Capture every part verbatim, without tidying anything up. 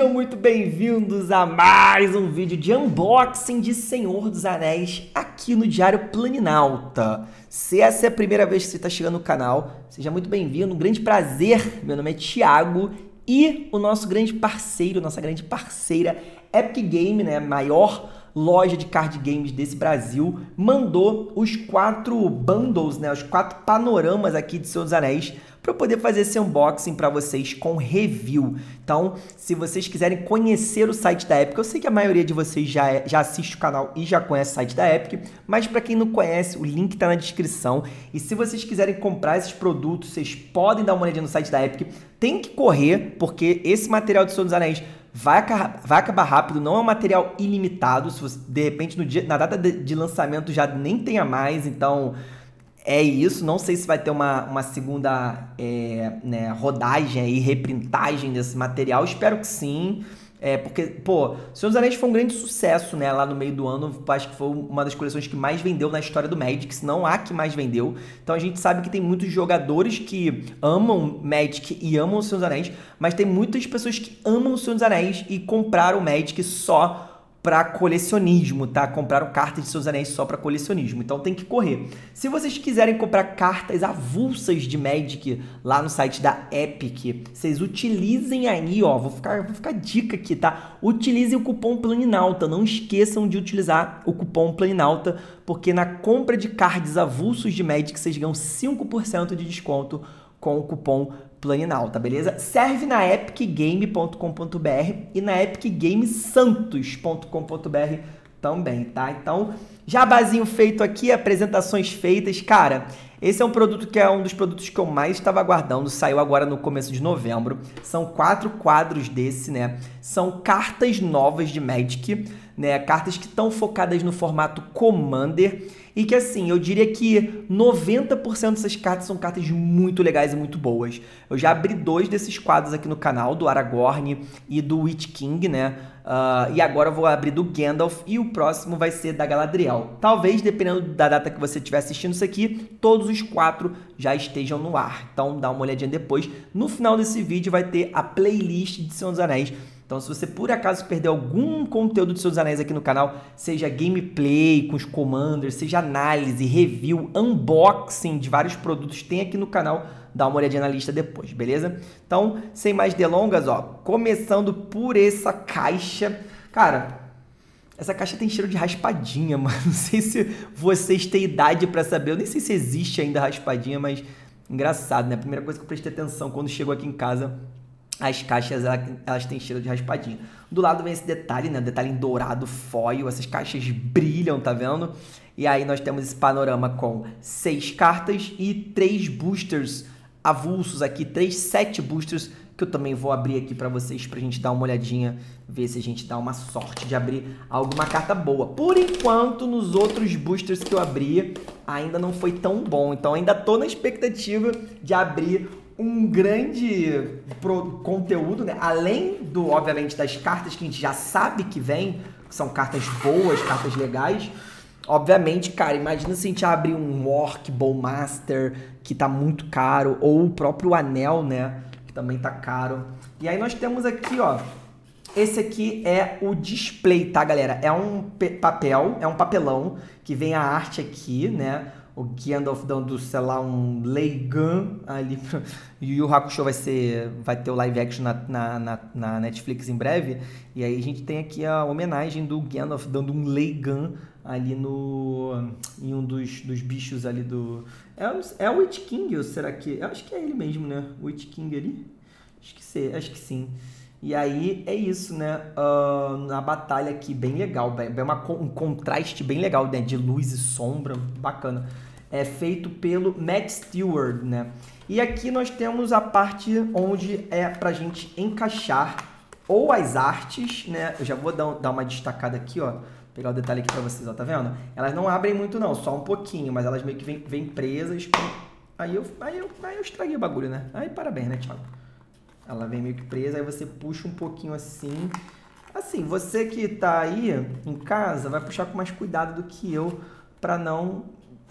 Sejam muito bem-vindos a mais um vídeo de unboxing de Senhor dos Anéis aqui no Diário Planinauta. Se essa é a primeira vez que você está chegando no canal, seja muito bem-vindo, um grande prazer. Meu nome é Thiago e o nosso grande parceiro, nossa grande parceira Epic Game, né, maior loja de card games desse Brasil, mandou os quatro bundles, né, os quatro panoramas aqui de Senhor dos Anéis para eu poder fazer esse unboxing para vocês com review. Então, se vocês quiserem conhecer o site da Epic, eu sei que a maioria de vocês já, é, já assiste o canal e já conhece o site da Epic, mas para quem não conhece, o link está na descrição. E se vocês quiserem comprar esses produtos, vocês podem dar uma olhadinha no site da Epic. Tem que correr, porque esse material de Senhor dos Anéis vai acabar, vai acabar rápido, não é um material ilimitado. Se você, de repente, no dia, na data de, de lançamento já nem tenha mais, então é isso. Não sei se vai ter uma, uma segunda é, né, rodagem aí, reprintagem desse material. Espero que sim. É, porque, pô, Senhor dos Anéis foi um grande sucesso, né? Lá no meio do ano, acho que foi uma das coleções que mais vendeu na história do Magic, se não a que mais vendeu. Então a gente sabe que tem muitos jogadores que amam Magic e amam o Senhor dos Anéis, mas tem muitas pessoas que amam o Senhor dos Anéis e compraram o Magic só para colecionismo, tá? Compraram cartas de Senhor dos Anéis só para colecionismo, então tem que correr. Se vocês quiserem comprar cartas avulsas de Magic lá no site da Epic, vocês utilizem aí, ó, vou ficar, vou ficar dica aqui, tá? Utilizem o cupom Planinauta, não esqueçam de utilizar o cupom Planinauta, porque na compra de cards avulsos de Magic vocês ganham cinco por cento de desconto com o cupom Planinauta, beleza? Serve na epic game ponto com ponto br e na epic game santos ponto com ponto br também, tá? Então, jabazinho feito aqui, apresentações feitas. Cara, esse é um produto que é um dos produtos que eu mais estava aguardando, saiu agora no começo de novembro. São quatro quadros desse, né? São cartas novas de Magic, né? Cartas que estão focadas no formato Commander e que, assim, eu diria que noventa por cento dessas cartas são cartas muito legais e muito boas. Eu já abri dois desses quadros aqui no canal, do Aragorn e do Witch King, né? Uh, e agora eu vou abrir do Gandalf e o próximo vai ser da Galadriel. Talvez, dependendo da data que você estiver assistindo isso aqui, todos os quatro já estejam no ar. Então dá uma olhadinha depois. No final desse vídeo vai ter a playlist de Senhor dos Anéis. Então, se você por acaso perdeu algum conteúdo de Senhor dos Anéis aqui no canal, seja gameplay com os commanders, seja análise, review, unboxing de vários produtos, tem aqui no canal, dá uma olhadinha na lista depois, beleza? Então, sem mais delongas, ó, começando por essa caixa. Cara, essa caixa tem cheiro de raspadinha, mano. Não sei se vocês têm idade pra saber, eu nem sei se existe ainda raspadinha, mas engraçado, né? A primeira coisa que eu prestei atenção quando chegou aqui em casa, as caixas, elas têm cheiro de raspadinha. Do lado vem esse detalhe, né? Detalhe em dourado, foil. Essas caixas brilham, tá vendo? E aí nós temos esse panorama com seis cartas e três boosters avulsos aqui. Três, sete boosters que eu também vou abrir aqui pra vocês, pra gente dar uma olhadinha, ver se a gente dá uma sorte de abrir alguma carta boa. Por enquanto, nos outros boosters que eu abri, ainda não foi tão bom. Então ainda tô na expectativa de abrir um grande pro conteúdo, né? Além do, obviamente, das cartas que a gente já sabe que vem, que são cartas boas, cartas legais. Obviamente, cara, imagina se a gente abrir um Orc Bowmaster, que tá muito caro, ou o próprio Anel, né? Que também tá caro. E aí nós temos aqui, ó, esse aqui é o display, tá, galera? É um papel, é um papelão, que vem a arte aqui, né? O Gandalf dando, sei lá, um Leigan ali. E o Yu Yu Hakusho vai, ser, vai ter o live action na, na, na, na Netflix em breve. E aí a gente tem aqui a homenagem do Gandalf dando um Leigan ali no, em um dos, dos bichos ali do... É, é o Witch King, ou será que... Eu acho que é ele mesmo, né? O Witch King ali. Acho que, sei, acho que sim. E aí é isso, né? Uh, na batalha aqui, bem legal. É uma, um contraste bem legal, né? De luz e sombra, bacana. É feito pelo Matt Stewart, né? E aqui nós temos a parte onde é pra gente encaixar ou as artes, né? Eu já vou dar, dar uma destacada aqui, ó. Pegar o detalhe aqui pra vocês, ó, tá vendo? Elas não abrem muito não, só um pouquinho, mas elas meio que vêm, vêm presas. Com... Aí, eu, aí, eu, aí eu estraguei o bagulho, né? Aí parabéns, né, Thiago? Ela vem meio que presa, aí você puxa um pouquinho assim. Assim, você que tá aí em casa vai puxar com mais cuidado do que eu pra não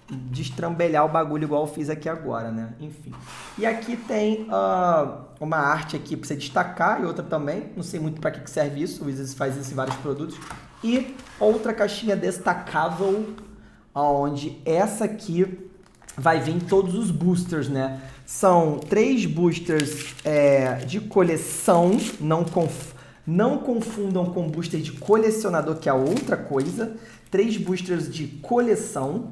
destrambelhar o bagulho igual eu fiz aqui agora, né? Enfim. E aqui tem uh, uma arte aqui para você destacar e outra também. Não sei muito para que serve isso. O Wizards faz isso em vários produtos. E outra caixinha destacável, onde essa aqui vai vir todos os boosters, né? São três boosters é, de coleção, não, conf não confundam com booster de colecionador, que é outra coisa. Três boosters de coleção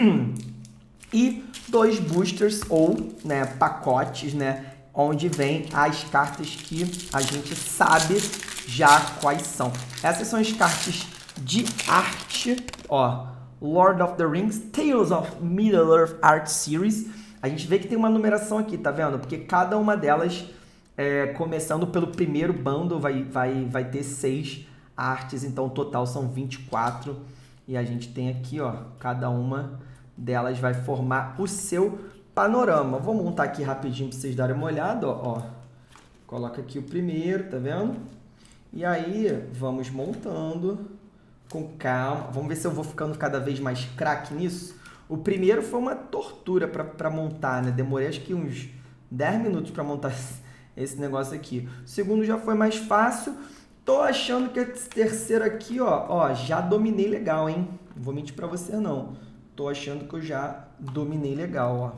e dois boosters ou né, pacotes, né? Onde vem as cartas que a gente sabe já quais são. Essas são as cartas de arte, ó. Lord of the Rings, Tales of Middle-earth Art Series. A gente vê que tem uma numeração aqui, tá vendo? Porque cada uma delas, é, começando pelo primeiro bundle, vai, vai, vai ter seis artes. Então, o total são vinte e quatro. E a gente tem aqui, ó, cada uma delas vai formar o seu panorama. Vou montar aqui rapidinho para vocês darem uma olhada, ó. ó. Coloca aqui o primeiro, tá vendo? E aí, vamos montando com calma. Vamos ver se eu vou ficando cada vez mais craque nisso. O primeiro foi uma tortura para montar, né? Demorei acho que uns dez minutos para montar esse negócio aqui. O segundo já foi mais fácil. Tô achando que esse terceiro aqui, ó, ó, já dominei legal, hein? Não vou mentir para você, não. Tô achando que eu já dominei legal, ó.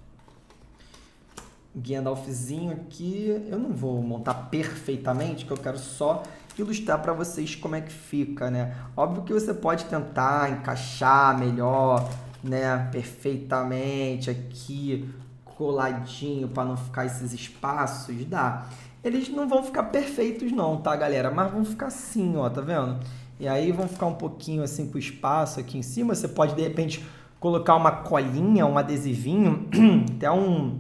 Gandalfzinho aqui. Eu não vou montar perfeitamente, que eu quero só ilustrar para vocês como é que fica, né? Óbvio que você pode tentar encaixar melhor, né? Perfeitamente aqui, coladinho, para não ficar esses espaços, dá. Eles não vão ficar perfeitos não, tá, galera? Mas vão ficar assim, ó, tá vendo? E aí vão ficar um pouquinho assim com espaço aqui em cima. Você pode, de repente, colocar uma colinha, um adesivinho, até um,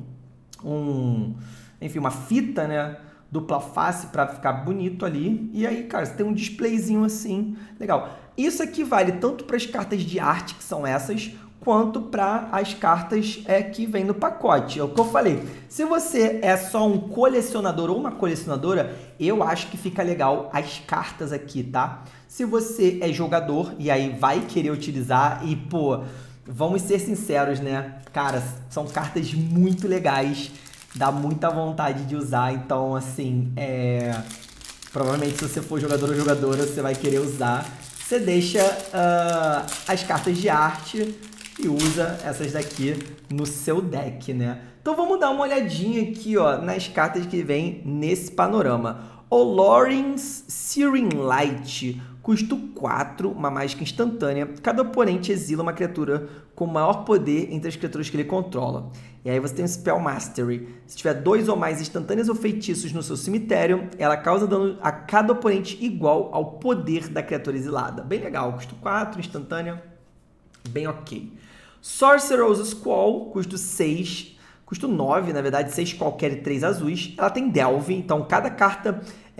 um, enfim, uma fita, né? Dupla face para ficar bonito ali. E aí, cara, você tem um displayzinho assim, legal. Isso aqui vale tanto para as cartas de arte, que são essas, quanto para as cartas é, que vem no pacote. É o que eu falei. Se você é só um colecionador ou uma colecionadora, eu acho que fica legal as cartas aqui, tá? Se você é jogador e aí vai querer utilizar e, pô, vamos ser sinceros, né? Cara, são cartas muito legais. Dá muita vontade de usar, então, assim, é... provavelmente se você for jogador ou jogadora, você vai querer usar. Você deixa uh, as cartas de arte e usa essas daqui no seu deck, né? Então, vamos dar uma olhadinha aqui, ó, nas cartas que vem nesse panorama. Olorens Searing Light, custo quatro, uma mágica instantânea. Cada oponente exila uma criatura com maior poder entre as criaturas que ele controla. E aí você tem o Spell Mastery. Se tiver dois ou mais instantâneas ou feitiços no seu cemitério, ela causa dano a cada oponente igual ao poder da criatura exilada. Bem legal, custo quatro, instantânea, bem ok. Sorcerer's Squall, custo seis, custo nove, na verdade, seis qualquer e três azuis. Ela tem Delve, então cada carta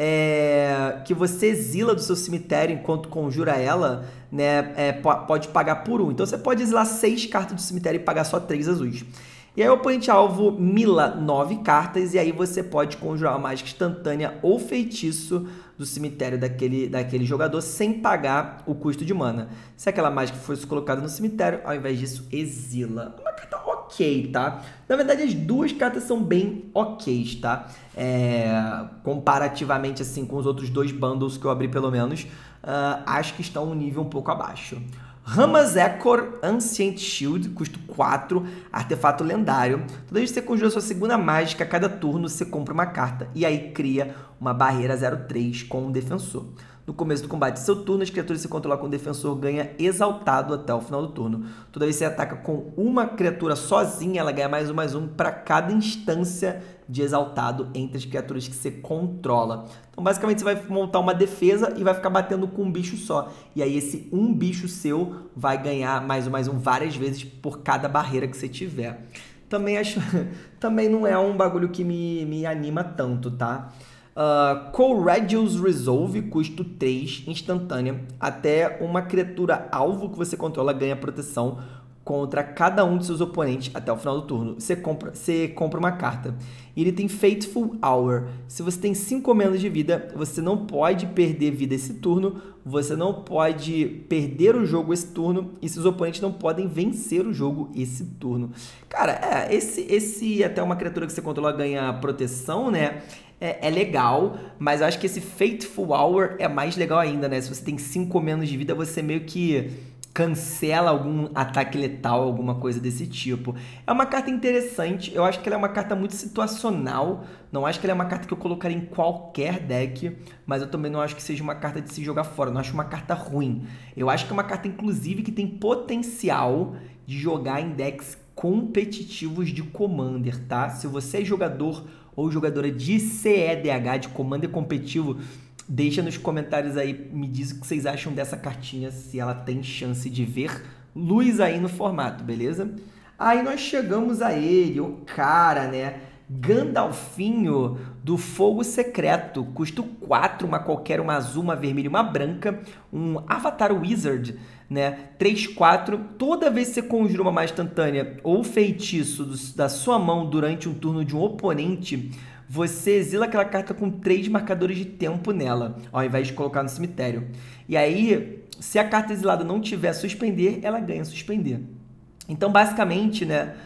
é, que você exila do seu cemitério enquanto conjura ela, né, é, pode pagar por um. Então você pode exilar seis cartas do cemitério e pagar só três azuis. E aí o oponente alvo mila nove cartas e aí você pode conjurar uma mágica instantânea ou feitiço do cemitério daquele, daquele jogador sem pagar o custo de mana. Se aquela mágica fosse colocada no cemitério, ao invés disso, exila. Uma carta ok, tá? Na verdade, as duas cartas são bem ok, tá? É, comparativamente, assim, com os outros dois bundles que eu abri, pelo menos, uh, acho que estão um nível um pouco abaixo. Ramazekor Ancient Shield, custo quatro, artefato lendário. Toda vez que você conjura sua segunda mágica, a cada turno você compra uma carta e aí cria uma barreira zero três com um defensor. No começo do combate de seu turno, as criaturas que você controla com o defensor ganha exaltado até o final do turno. Toda vez que você ataca com uma criatura sozinha, ela ganha mais um, mais um para cada instância de exaltado entre as criaturas que você controla. Então, basicamente, você vai montar uma defesa e vai ficar batendo com um bicho só. E aí, esse um bicho seu vai ganhar mais um, mais um várias vezes por cada barreira que você tiver. Também acho... Também não é um bagulho que me, me anima tanto, tá? Uh, Courageous Resolve, custo três, instantânea. Até uma criatura alvo que você controla ganha proteção contra cada um de seus oponentes até o final do turno. Você compra, você compra uma carta. E ele tem Fateful Hour. Se você tem cinco ou menos de vida, você não pode perder vida esse turno, você não pode perder o jogo esse turno e seus oponentes não podem vencer o jogo esse turno. Cara, é, esse, esse até uma criatura que você controla ganha proteção, né? É, é legal, mas eu acho que esse Fateful Hour é mais legal ainda, né? Se você tem cinco ou menos de vida, você meio que cancela algum ataque letal, alguma coisa desse tipo. É uma carta interessante, eu acho que ela é uma carta muito situacional, não acho que ela é uma carta que eu colocaria em qualquer deck, mas eu também não acho que seja uma carta de se jogar fora, não acho uma carta ruim. Eu acho que é uma carta, inclusive, que tem potencial de jogar em decks competitivos de Commander, tá? Se você é jogador ou jogadora de C E D H, de Commander competitivo, deixa nos comentários aí, me diz o que vocês acham dessa cartinha, se ela tem chance de ver luz aí no formato, beleza? Aí nós chegamos a ele, o cara, né? Gandalfinho do Fogo Secreto, custo quatro, uma qualquer, uma azul, uma vermelha e uma branca, um Avatar Wizard, né? três, quatro, toda vez que você conjura uma magia instantânea ou feitiço do, da sua mão durante um turno de um oponente, você exila aquela carta com três marcadores de tempo nela, ao invés de colocar no cemitério. E aí, se a carta exilada não tiver suspender, ela ganha suspender. Então, basicamente, né,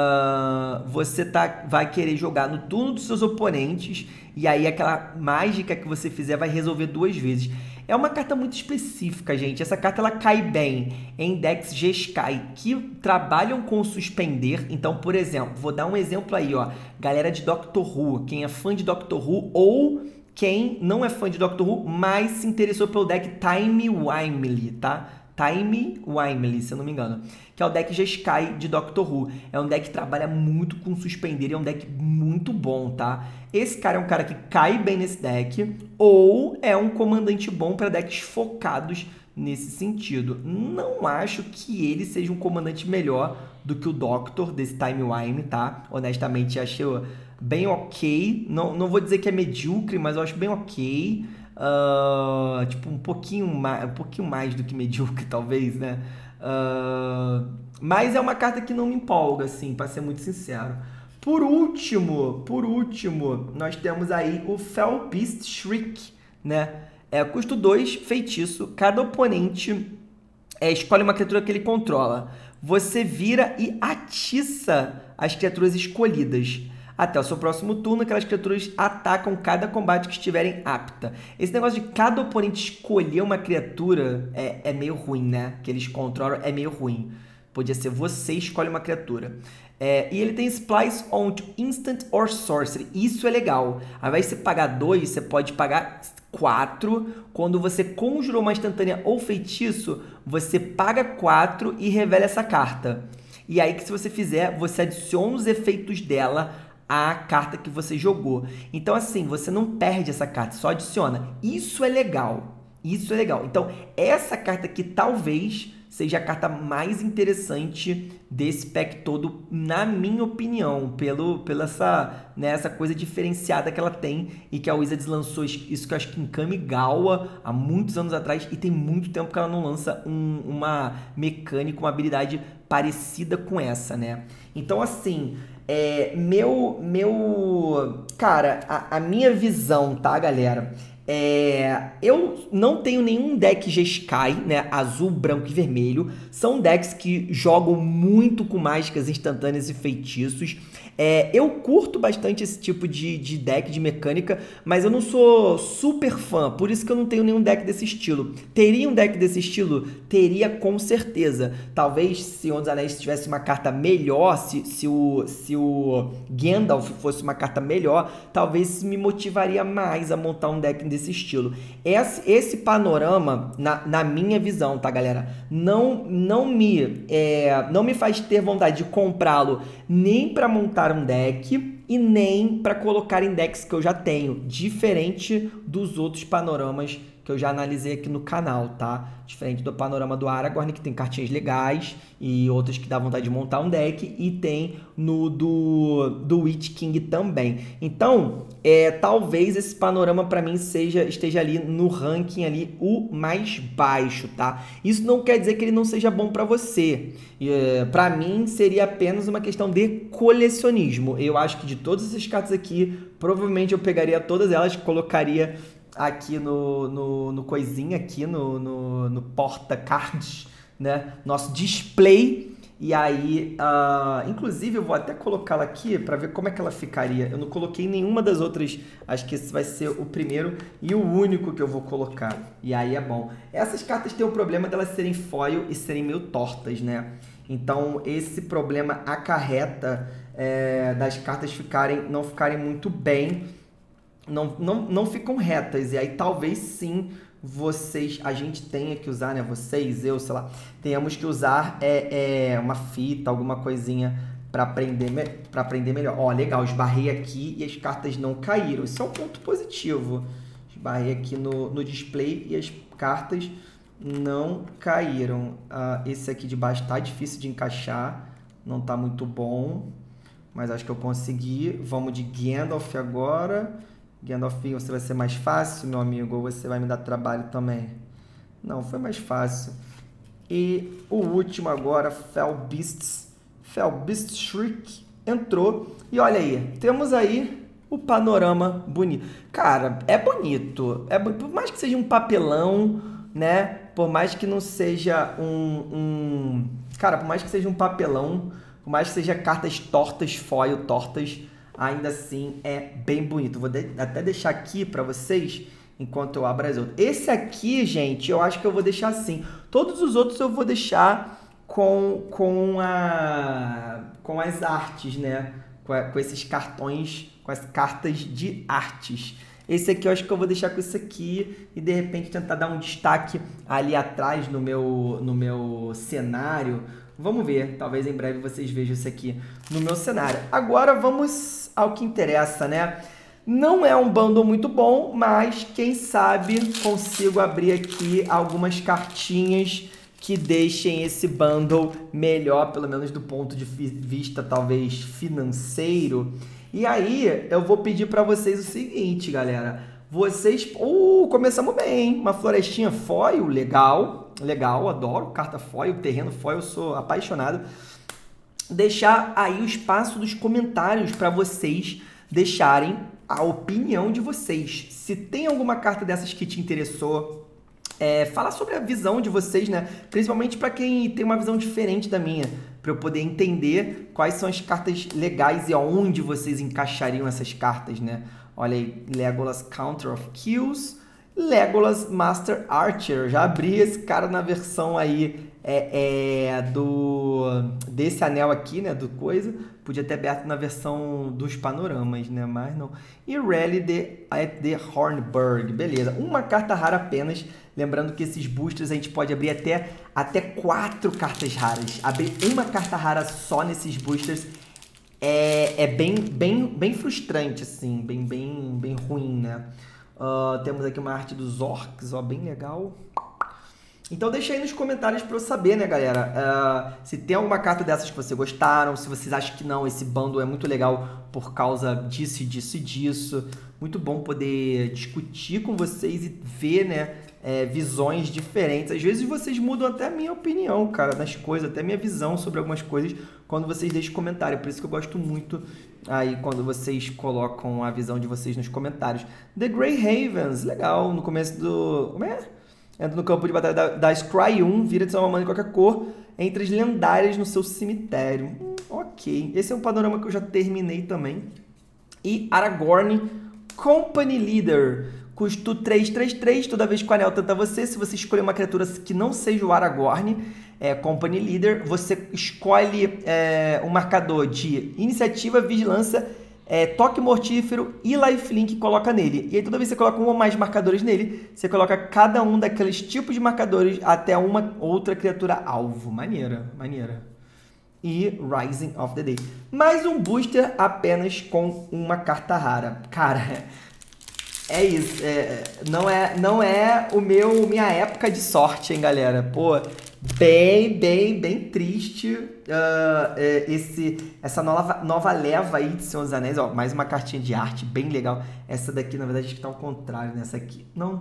uh, você tá, vai querer jogar no turno dos seus oponentes, e aí aquela mágica que você fizer vai resolver duas vezes. É uma carta muito específica, gente. Essa carta ela cai bem em decks Jeskai que trabalham com suspender. Então, por exemplo, vou dar um exemplo aí, ó. Galera de Doctor Who, quem é fã de Doctor Who ou quem não é fã de Doctor Who, mas se interessou pelo deck Timey-Wimey, tá? Timey-Wimey, se eu não me engano, que é o deck Jeskai de Doctor Who. É um deck que trabalha muito com suspender e é um deck muito bom, tá? Esse cara é um cara que cai bem nesse deck ou é um comandante bom para decks focados nesse sentido. Não acho que ele seja um comandante melhor do que o Doctor desse Timey-Wimey, tá? Honestamente, achei bem ok. Não, não vou dizer que é medíocre, mas eu acho bem ok. Uh, tipo, um pouquinho, mais, um pouquinho mais do que medíocre, talvez, né? Uh, mas é uma carta que não me empolga, assim, para ser muito sincero. Por último, por último, nós temos aí o Fell Beast Shriek, né? É custo dois, feitiço. Cada oponente é, escolhe uma criatura que ele controla. Você vira e atiça as criaturas escolhidas. Até o seu próximo turno, aquelas criaturas atacam cada combate que estiverem apta. Esse negócio de cada oponente escolher uma criatura é, é meio ruim, né? Que eles controlam é meio ruim. Podia ser você escolhe uma criatura. É, e ele tem Splice onto Instant or Sorcery. Isso é legal. Ao invés de você pagar dois, você pode pagar quatro. Quando você conjurou uma instantânea ou feitiço, você paga quatro e revela essa carta. E aí, que se você fizer, você adiciona os efeitos dela a carta que você jogou. Então, assim, você não perde essa carta, só adiciona. Isso é legal. Isso é legal. Então, essa carta aqui talvez seja a carta mais interessante desse pack todo, na minha opinião, pelo, pela essa, né, essa coisa diferenciada que ela tem e que a Wizards lançou isso que eu acho que em Kamigawa há muitos anos atrás e tem muito tempo que ela não lança um, uma mecânica, uma habilidade parecida com essa, né? Então, assim, é, meu, meu, cara, a, a minha visão, tá, galera? É, eu não tenho nenhum deck Jeskai, né, azul, branco e vermelho. São decks que jogam muito com mágicas instantâneas e feitiços. É, eu curto bastante esse tipo de, de deck, de mecânica, mas eu não sou super fã, por isso que eu não tenho nenhum deck desse estilo. Teria um deck desse estilo? Teria, com certeza. Talvez se Senhor dos Anéis tivesse uma carta melhor, se, se, o, se o Gandalf fosse uma carta melhor, talvez me motivaria mais a montar um deck desse estilo. Esse, esse panorama, na, na minha visão, tá, galera? Não, não, me, é, não me faz ter vontade de comprá-lo nem para montar um deck e nem para colocar em decks que eu já tenho, diferente dos outros panoramas que eu já analisei aqui no canal, tá? Diferente do panorama do Aragorn, que tem cartinhas legais e outras que dá vontade de montar um deck, e tem no do, do Witch King também. Então, é, talvez esse panorama para mim seja, esteja ali no ranking ali o mais baixo, tá? Isso não quer dizer que ele não seja bom para você. É, para mim, seria apenas uma questão de colecionismo. Eu acho que de todas essas cartas aqui, provavelmente eu pegaria todas elas, colocaria aqui no, no, no coisinha, aqui no, no, no porta-cards, né? Nosso display. E aí, uh, inclusive, eu vou até colocá-la aqui para ver como é que ela ficaria. Eu não coloquei nenhuma das outras, acho que esse vai ser o primeiro e o único que eu vou colocar. E aí é bom. Essas cartas têm o problema delas serem foil e serem meio tortas, né? Então, esse problema acarreta é, das cartas ficarem, não ficarem muito bem, Não, não, não ficam retas, e aí talvez sim vocês, a gente tenha que usar, né, vocês, eu, sei lá, tenhamos que usar é, é, uma fita, alguma coisinha para aprender, para aprender melhor. Ó, legal, esbarrei aqui e as cartas não caíram, isso é um ponto positivo. Esbarrei aqui no, no display e as cartas não caíram. Ah, esse aqui de baixo tá difícil de encaixar, não tá muito bom, mas acho que eu consegui. Vamos de Gandalf agora. Gandalfinho, você vai ser mais fácil, meu amigo, ou você vai me dar trabalho também? Não, foi mais fácil. E o último agora, Fell Beasts. Fell Beast Shriek entrou. E olha aí, temos aí o panorama bonito. Cara, é bonito. É, por mais que seja um papelão, né? Por mais que não seja um, um... Cara, por mais que seja um papelão, por mais que seja cartas tortas, foil tortas, ainda assim é bem bonito. Vou de até deixar aqui para vocês enquanto eu abro as outras. Esse aqui, gente, eu acho que eu vou deixar assim. Todos os outros eu vou deixar com, com, a, com as artes, né? Com, a, com esses cartões, com as cartas de artes. Esse aqui eu acho que eu vou deixar com esse aqui e de repente tentar dar um destaque ali atrás no meu, no meu cenário. Vamos ver, talvez em breve vocês vejam isso aqui no meu cenário. Agora vamos ao que interessa, né? Não é um bundle muito bom, mas quem sabe consigo abrir aqui algumas cartinhas que deixem esse bundle melhor, pelo menos do ponto de vista talvez financeiro. E aí eu vou pedir para vocês o seguinte, galera. Vocês... Uh, começamos bem, hein? Uma florestinha foil, legal. Legal, adoro carta foil, terreno foil, eu sou apaixonado. Deixar aí o espaço dos comentários para vocês deixarem a opinião de vocês. Se tem alguma carta dessas que te interessou, é, falar sobre a visão de vocês, né? Principalmente para quem tem uma visão diferente da minha, para eu poder entender quais são as cartas legais e aonde vocês encaixariam essas cartas, né? Olha aí, Legolas Counter of Kills, Legolas Master Archer. Já abri esse cara na versão aí é, é, do desse anel aqui, né, do coisa. Podia ter aberto na versão dos panoramas, né, mas não. E Rally the, at the Hornburg, beleza. Uma carta rara apenas. Lembrando que esses boosters a gente pode abrir até, até quatro cartas raras. Abrir uma carta rara só nesses boosters é, é bem, bem, bem frustrante, assim, bem, bem, bem ruim, né? Uh, temos aqui uma arte dos orcs, ó, bem legal. Então deixa aí nos comentários para eu saber, né, galera? Uh, se tem alguma carta dessas que vocês gostaram, se vocês acham que não, esse bundle é muito legal por causa disso, disso e disso. Muito bom poder discutir com vocês e ver, né, é, visões diferentes. Às vezes vocês mudam até a minha opinião, cara, nas coisas, até a minha visão sobre algumas coisas quando vocês deixam comentário. Por isso que eu gosto muito aí quando vocês colocam a visão de vocês nos comentários. The Grey Havens, legal, no começo do... Como é? Entra no campo de batalha da, da Scry um, vira de uma mana de qualquer cor, entre as lendárias no seu cemitério. Hum, ok, esse é um panorama que eu já terminei também. E Aragorn, Company Leader, custo três, três, três, toda vez que o anel tenta você, se você escolher uma criatura que não seja o Aragorn, é, Company Leader, você escolhe é, um marcador de iniciativa, vigilância, É, toque mortífero e lifelink e coloca nele. E aí toda vez que você coloca um ou mais marcadores nele, você coloca cada um daqueles tipos de marcadores até uma outra criatura alvo. Maneira, maneira. E Rising of the Day. Mais um booster apenas com uma carta rara. Cara, É isso, é, não, é, não é o meu, minha época de sorte, hein, galera? Pô, bem, bem, bem triste uh, é, esse, essa nova, nova leva aí de Senhor dos Anéis. Ó, mais uma cartinha de arte, bem legal. Essa daqui, na verdade, acho que tá ao contrário nessa aqui. Não.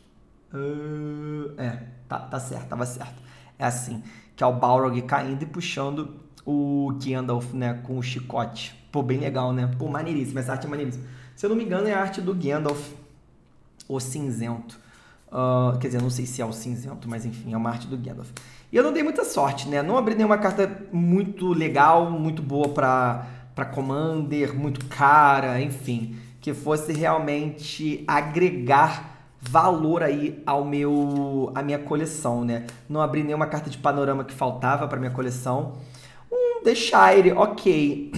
Uh, é, tá, tá certo, tava certo. É assim, que é o Balrog caindo e puxando o Gandalf, né, com o chicote. Pô, bem legal, né? Pô, maneiríssimo, essa arte é maneiríssima. Se eu não me engano, é a arte do Gandalf, o cinzento. Uh, quer dizer, não sei se é o cinzento, mas enfim, é uma arte do Gandalf. E eu não dei muita sorte, né? Não abri nenhuma carta muito legal, muito boa pra, pra Commander, muito cara, enfim. Que fosse realmente agregar valor aí ao meu, à minha coleção, né? Não abri nenhuma carta de panorama que faltava pra minha coleção. Um The Shire, ok.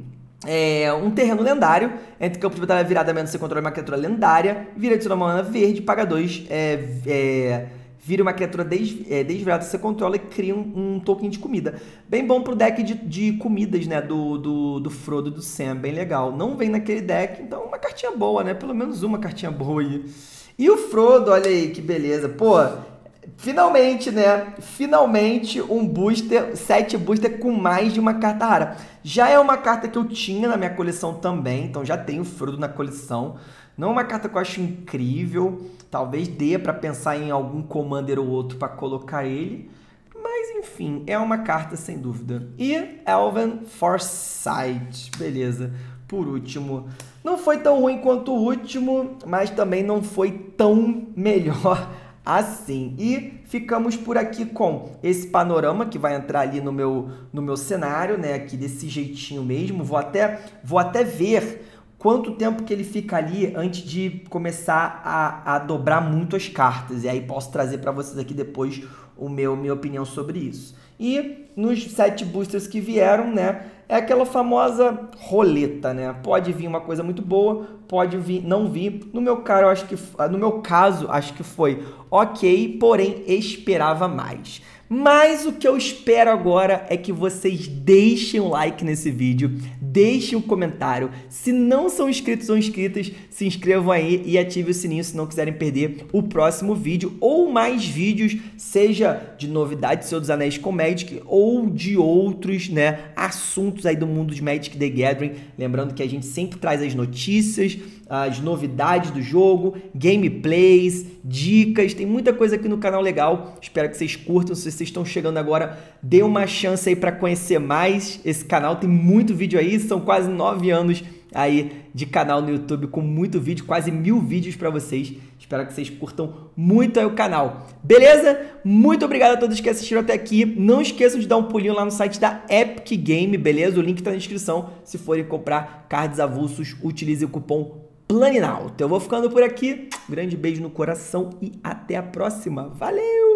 É um terreno lendário, entre campo de batalha virada menos você controla uma criatura lendária, vira de sua mana verde, paga dois, é, é, vira uma criatura des, é, desvirada que você controla e cria um, um token de comida. Bem bom pro deck de, de comidas, né, do, do, do Frodo e do Sam, bem legal. Não vem naquele deck, então uma cartinha boa, né, pelo menos uma cartinha boa aí. E o Frodo, olha aí que beleza, pô... Finalmente, né? Finalmente um booster, sete booster com mais de uma carta rara. Já é uma carta que eu tinha na minha coleção também, então já tenho Frodo na coleção. Não é uma carta que eu acho incrível, talvez dê para pensar em algum Commander ou outro para colocar ele. Mas enfim, é uma carta sem dúvida. E Elven Foresight, beleza. Por último, não foi tão ruim quanto o último, mas também não foi tão melhor assim. E ficamos por aqui com esse panorama que vai entrar ali no meu, no meu cenário, né? Aqui desse jeitinho mesmo. Vou até, vou até ver quanto tempo que ele fica ali antes de começar a, a dobrar muito as cartas. E aí posso trazer para vocês aqui depois o meu, minha opinião sobre isso. E nos sete boosters que vieram, né? É aquela famosa roleta, né? Pode vir uma coisa muito boa, pode vir, não vir. No meu caso, eu acho que, no meu caso, acho que foi ok, porém esperava mais. Mas o que eu espero agora é que vocês deixem um like nesse vídeo, deixem um comentário. Se não são inscritos ou inscritas, se inscrevam aí e ativem o sininho se não quiserem perder o próximo vídeo ou mais vídeos, seja de novidades do Senhor dos Anéis com Magic ou de outros, né, assuntos aí do mundo de Magic the Gathering. Lembrando que a gente sempre traz as notícias, as novidades do jogo, gameplays, dicas, tem muita coisa aqui no canal legal. Espero que vocês curtam. Se vocês estão chegando agora, dê uma chance aí para conhecer mais esse canal. Tem muito vídeo aí, são quase nove anos aí de canal no YouTube com muito vídeo, quase mil vídeos para vocês. Espero que vocês curtam muito aí o canal. Beleza? Muito obrigado a todos que assistiram até aqui. Não esqueçam de dar um pulinho lá no site da Epic Game, beleza? O link tá na descrição. Se forem comprar cards avulsos, utilize o cupom Planinalta. Eu vou ficando por aqui. Um grande beijo no coração e até a próxima. Valeu!